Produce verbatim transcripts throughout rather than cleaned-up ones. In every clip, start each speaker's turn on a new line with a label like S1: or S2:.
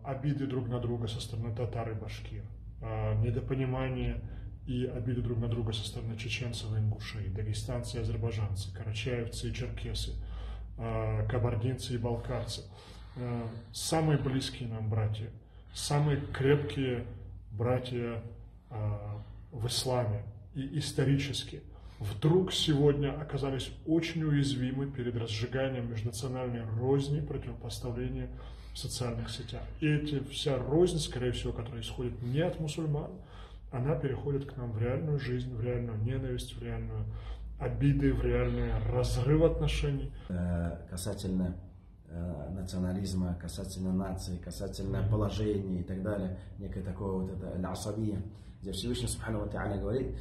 S1: обиды друг на друга со стороны татар и башкир, недопонимание и обиды друг на друга со стороны чеченцев и ингушей, дагестанцы и азербайджанцы, карачаевцы и черкесы, кабардинцы и балкарцы. Самые близкие нам братья, самые крепкие братья в исламе и исторически вдруг сегодня оказались очень уязвимы перед разжиганием межнациональной розни, противопоставления в социальных сетях. И эти, вся рознь, скорее всего, которая исходит не от мусульман, она переходит к нам в реальную жизнь, в реальную ненависть, в реальную обиды, в реальный разрыв отношений.
S2: Касательно национализма, касательно нации, касательно mm-hmm. положения и так далее, некое такое вот это аль-асабия, где Всевышний Субхану ва Тааля говорит: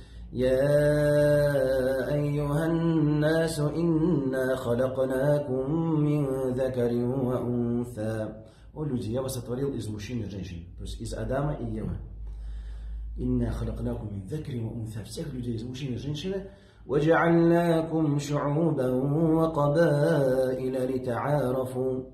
S2: «Я айюхан насу инна халакнакум мин закарин ва унса». О люди, я вас сотворил из мужчин и женщин, то есть из Адама и Евы. Инна халакнакум мин закарин ва унса. Всех людей из мужчин и женщины. وَجَعَلْنَاكُمْ شُعُوبًا وَقَبَائِلَ لِتَعَارَفُوا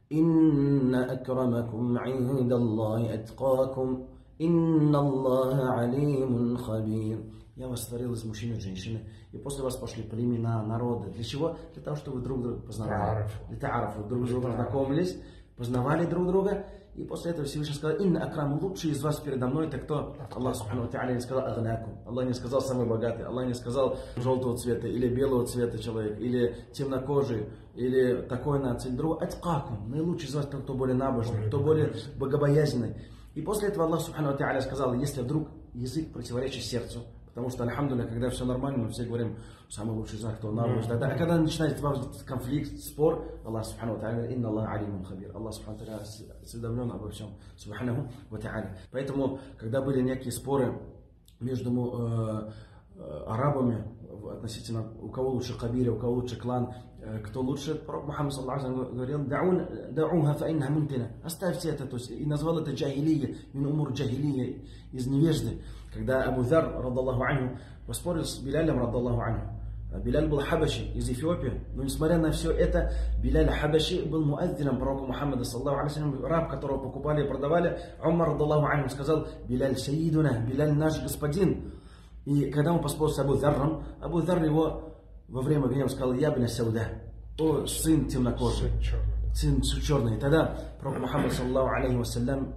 S2: إِنَّ أَكْرَمَكُمْ عِندَ اللَّهِ أَتْقَاكُمْ إِنَّ اللَّهَ عَلِيمٌ خَبِيرٌ. Я вас створил из мужчин и женщины, и после вас пошли племена, народы. Для чего? Для того, чтобы вы друг друга познавали. Для таариф, вы друг с другом знакомились, познавали друг друга. И после этого Всевышний сказал: «Инна акрам, лучший из вас передо мной, это кто?» Аллах Субхану ва Тааля не сказал агнакум. Аллах не сказал самый богатый. Аллах не сказал желтого цвета, или белого цвета человек, или темнокожий, или такой нации, или другой. Аткакум, наилучший из вас, кто, кто более набожный, кто более богобоязненный. И после этого Аллах Субхану ва Тааля сказал: если вдруг язык противоречит сердцу, потому что, альхамдулилля, когда все нормально, мы все говорим: самый лучший знак, кто набожный. А когда начинается конфликт, спор, Аллах Субхану ва Тааля говорит: «Инна Аллах алимун хабир». Аллах Субхану ва Тааля осведомлен обо всем. Субханаху ва Тааля. Поэтому, когда были некие споры между э, э, арабами относительно, у кого лучше кабиля, у кого лучше клан, э, кто лучше, пророк Мухаммад саллаллаху алейхи ва саллям говорил: «Дауха фа иннаха мунтина». Оставьте это, то есть, и назвал это джахилия, мин умур джахилия, из невежды. Когда Абу Зар, радаллаху анху, поспорил с Билялем, радаллаху анху. Биляль был хабаши из Эфиопии, но несмотря на все это, Биляль хабаши был муаддином пророка Мухаммада, саллаллаху алейхи ва саллям, раб, которого покупали и продавали. Умар, радаллаху анху, сказал: «Биляль саидуна, Биляль наш господин». И когда он поспорил с Абу Зарром, Абу Зар его во время гнева сказал: «Я бин сауда», о сын темнокожий, сын черный. И тогда пророк Мухаммад, саллаллаху алейхи ва саллям,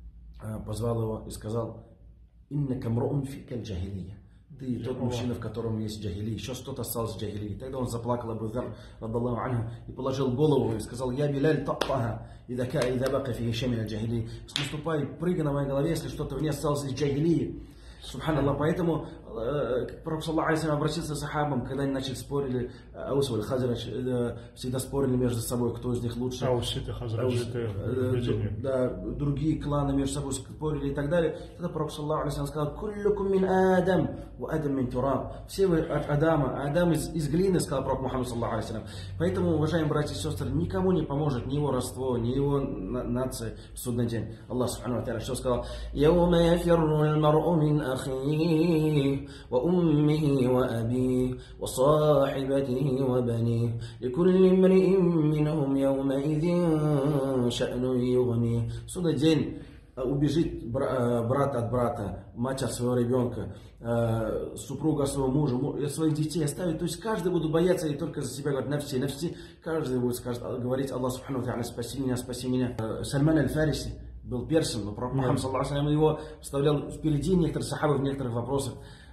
S2: позвал его и сказал: «Иннака мруун фикаль джахилия». Ты тот мужчина, в котором есть джахили, еще что-то осталось в джахили. Тогда он заплакал, Абу Зар, радаллаху анху, и положил голову и сказал: «Я Биляль таттаха, идака идабака фи хишамина джахили». Наступай, прыгай на моей голове, если что-то в ней осталось из джахили. Субханаллах. Поэтому пророк саллаллаху алейхи ва саллям обратился к сахабам, когда они начали спорили, Аус и Хазрадж всегда спорили между собой, кто из них лучше.
S1: Ауситы, Хазраджиты,
S2: да, другие кланы между собой спорили и так далее. Тогда пророк саллаллаху алейхи ва саллям сказал: «Куллюкум мин Адам, ва Адам мин тураб». Все вы от Адама, а Адам из, из глины, сказал пророк Мухаммад саллаллаху алейхи ва саллям. Поэтому, уважаемые братья и сестры, никому не поможет ни его родство, ни его нация в судный день. Аллах Субхану ва Тааля что сказал? «Яума яфирру аль-мар'у мин أخيه وأمه وأبيه وصاحبته وبنيه لكل امرئ منهم يومئذ شأن يغنيه». Судный день убежит брат от брата, мать от своего ребенка, супруга от своего мужа, своих детей оставить. То есть каждый будет бояться и только за себя говорить: на все, на все. Каждый будет скажет, говорить: «Аллах Субхану ва Тааля, спаси меня, спаси меня». Сальман аль-Фариси был персом, но пророк Мухаммад саллаллаху алейхи ва саллям его вставлял впереди некоторых сахабов в некоторых вопросах.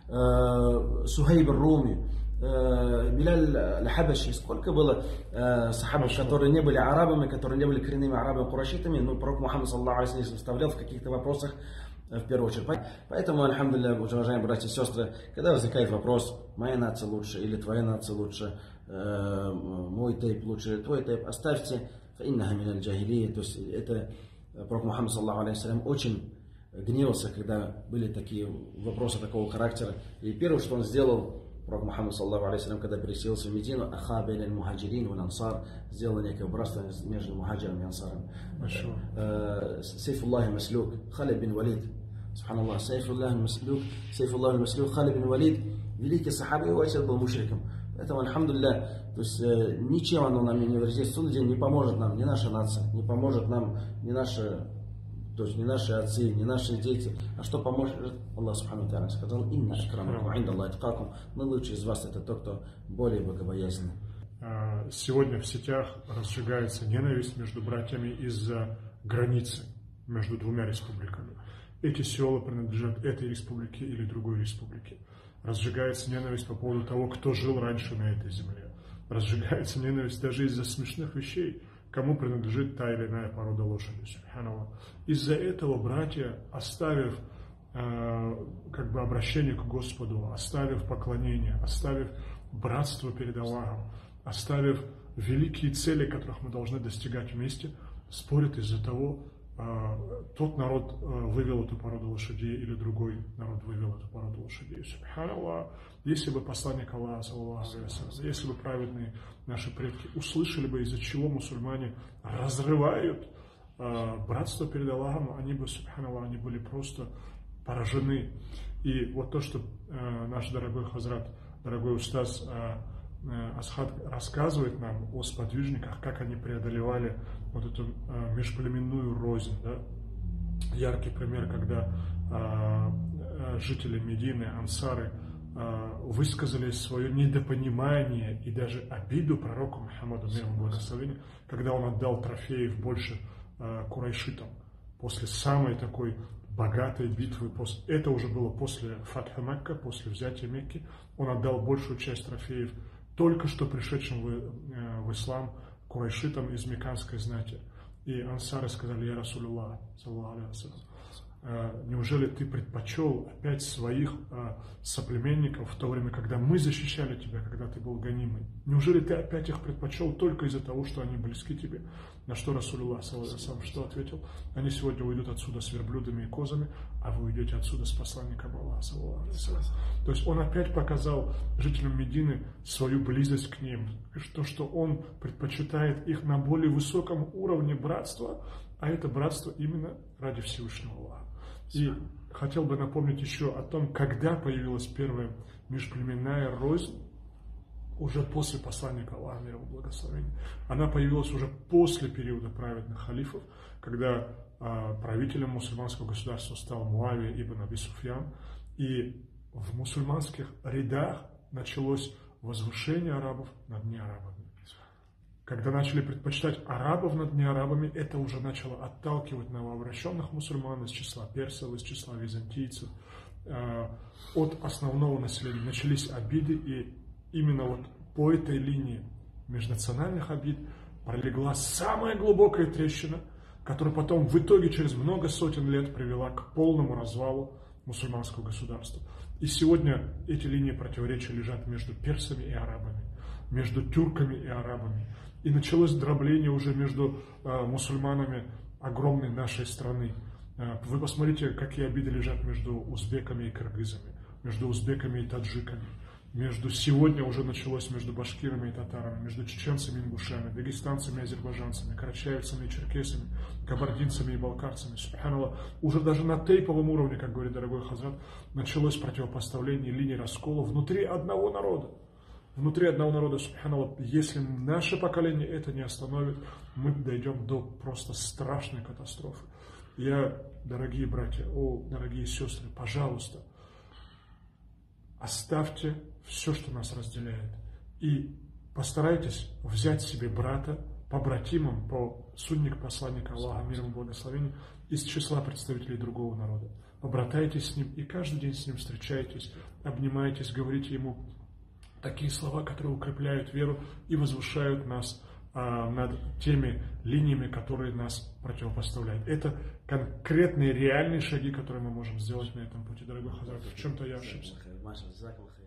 S2: Сухайб ар-Руми, Биляль аль-Хабаши. Сколько было сахабов, которые не были арабами, которые не были коренными арабами, курайшитами, но пророк Мухаммад саллаллаху алейхи ва саллям вставлял в каких-то вопросах в первую очередь. Поэтому, альхамдулилля, уважаемые братья и сестры, когда возникает вопрос: моя нация лучше или твоя нация лучше, мой тейп лучше, твой тейп, оставьте. Фаиннаха мин аль-джахилия. То есть это пророк Мухаммад саллаллаху алейхи ва саллям очень гневался, когда были такие вопросы такого характера. И первое, что он сделал, пророк Мухаммад саллаллаху алейхи ва саллям, когда переселился в Медину, аха бейн аль-мухаджирин валь ансар, сделал некое братство между мухаджирами и ансарами. Сейфуллахи маслюк, Халид бин Валид. Субханаллах, Сейфуллахи маслюк, Сейфуллахи маслюк, Халид бин Валид, великий сахаба, его отец был мушриком. Поэтому, альхамдулилля, то есть э, ничем оно нам не вредит. Судный день не поможет нам ни наша нация, не поможет нам ни наша то есть не наши отцы, не наши дети. А что поможет? Аллах Субхану Тааля сказал: «Инна акрамакум инда Аллахи аткакум». Но лучший из вас это тот, кто более богобоязненный.
S1: Сегодня в сетях разжигается ненависть между братьями из-за границы между двумя республиками. Эти села принадлежат этой республике или другой республике. Разжигается ненависть по поводу того, кто жил раньше на этой земле. Разжигается ненависть даже из-за смешных вещей, кому принадлежит та или иная порода лошади. Субханаллах. Из-за этого братья, оставив э, как бы обращение к Господу, оставив поклонение, оставив братство перед Аллахом, оставив великие цели, которых мы должны достигать вместе, спорят из-за того, тот народ вывел эту породу лошадей или другой народ вывел эту породу лошадей. Субханаллах, если бы посланник Аллаха, саллаллаху алейхи ва саллям, если бы праведные наши предки услышали бы, из-за чего мусульмане разрывают братство перед Аллахом, они бы, субханаллах, они были просто поражены. И вот то, что наш дорогой хазрат, дорогой устаз Асхат рассказывает нам о сподвижниках, как они преодолевали вот эту э, межплеменную рознь. Да? Яркий пример, когда э, жители Медины, ансары, э, высказали свое недопонимание и даже обиду пророку Мухаммаду, мир ему благословения, когда он отдал трофеев больше э, курайшитам после самой такой богатой битвы. После, это уже было после Фатха Мекка, после взятия Мекки. Он отдал большую часть трофеев только что пришедшим в, в ислам курайшитам из мекканской знати. И ансары сказали: «Я Расулуллах, саллаллаху алейхи ва саллям, неужели ты предпочел опять своих а, соплеменников в то время, когда мы защищали тебя, когда ты был гонимый? Неужели ты опять их предпочел только из-за того, что они близки тебе?» На что Расулуллах, саллаллаху алейхи ва саллям, что ответил? «Они сегодня уйдут отсюда с верблюдами и козами, а вы уйдете отсюда с посланником Аллаха, саллаллаху алейхи ва саллям». То есть он опять показал жителям Медины свою близость к ним, то, что он предпочитает их на более высоком уровне братства, а это братство именно ради Всевышнего Аллаха. И хотел бы напомнить еще о том, когда появилась первая межплеменная рознь, уже после посланника Аллаха, мир ему благословения. Она появилась уже после периода праведных халифов, когда а, правителем мусульманского государства стал Муавия ибн Аби Суфьян, и в мусульманских рядах началось возвышение арабов над неарабами. Когда начали предпочитать арабов над неарабами, это уже начало отталкивать новообращенных мусульман из числа персов, из числа византийцев э, от основного населения. Начались обиды, и именно вот по этой линии межнациональных обид пролегла самая глубокая трещина, которая потом в итоге через много сотен лет привела к полному развалу мусульманского государства. И сегодня эти линии противоречия лежат между персами и арабами, между тюрками и арабами. И началось дробление уже между э, мусульманами огромной нашей страны. Э, вы посмотрите, какие обиды лежат между узбеками и кыргызами, между узбеками и таджиками. Между, сегодня уже началось между башкирами и татарами, между чеченцами и ингушами, дагестанцами и азербайджанцами, карачаевцами и черкесами, кабардинцами и балкарцами. Субханаллах, уже даже на тейповом уровне, как говорит дорогой хазрат, началось противопоставление линий раскола внутри одного народа. Внутри одного народа, субханаллах, если наше поколение это не остановит, мы дойдем до просто страшной катастрофы. Я, дорогие братья, о, дорогие сестры, пожалуйста, оставьте все, что нас разделяет, и постарайтесь взять себе брата, побратимом, по сунник посланника Аллаха, мир ему благословения, из числа представителей другого народа. Побратайтесь с ним и каждый день с ним встречайтесь, обнимайтесь, говорите ему такие слова, которые укрепляют веру и возвышают нас а, над теми линиями, которые нас противопоставляют. Это конкретные, реальные шаги, которые мы можем сделать на этом пути, дорогой хазрат. В чем-то я ошибся.